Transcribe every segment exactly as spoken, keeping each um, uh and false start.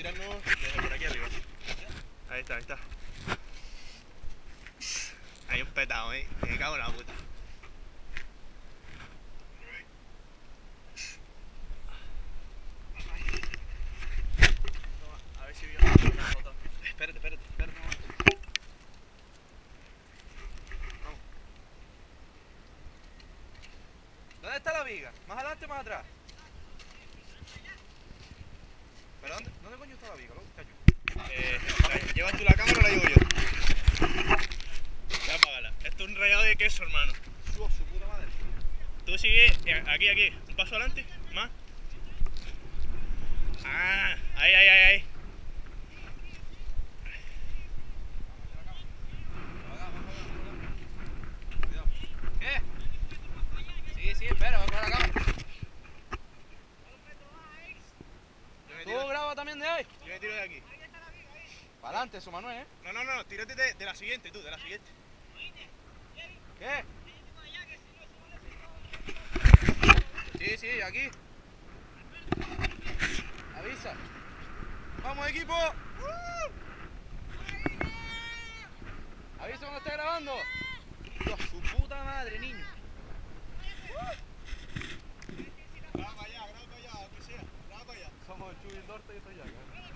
tirarnos desde por aquí arriba. Ahí está, ahí está. Hay un petado, eh. Me cago en la puta. Toma, a ver si veo la foto. Espérate, espérate, espérate un momento. Vamos. ¿Dónde está la viga? ¿Más adelante o más atrás? ¿Pero dónde, dónde coño está la viga, loco? Eh, ¿llevas tú la cámara o la llevo yo? Ya apágala. Esto es un rallado de queso, hermano. Su, su puta madre. Tú sigue aquí, aquí. Un paso adelante. Más. Ah, ahí, ahí, ahí, ahí. ¿Qué? Sí, sí, espera, voy a poner la cámara. ¿Tú grabas también de ahí? Yo me tiro de aquí. Para adelante, eso, Manuel, ¿eh? No, no, no, tírate de, de la siguiente, tú, de la siguiente. ¿Qué? Sí, sí, aquí. Avisa. ¡Vamos, equipo! ¡Uh! Avisa cuando esté grabando. Dios, su puta madre, niño. ¡Uh! Graba para allá, graba para allá, aunque sea. Graba para allá. Somos el Chubi, el Dorta y estoy acá.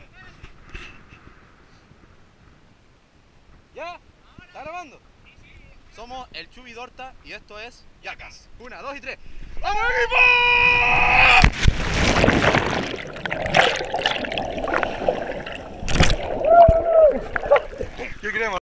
¿Ya? ¿Está grabando? Somos el Chubi Dorta y esto es Jackass. Una, dos y tres. ¡Vamos, equipo! ¿Qué creemos?